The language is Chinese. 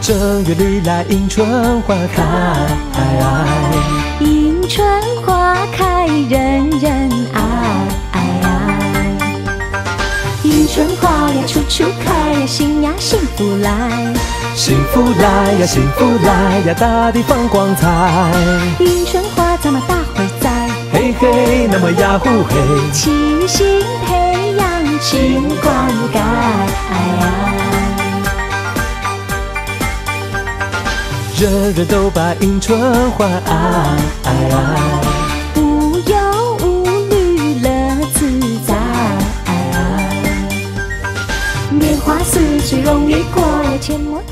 正月里来迎春花开， 迎春花开人人爱。迎春花呀处处开呀，新呀幸福来。 幸福来呀，幸福来呀，大地放光彩。 迎春花咱们大伙在， 嘿嘿，那么呀呼嘿， 齐心培养勤灌溉。 人人都把迎春花爱， 无忧无虑乐自在。年华似水容易过，阡陌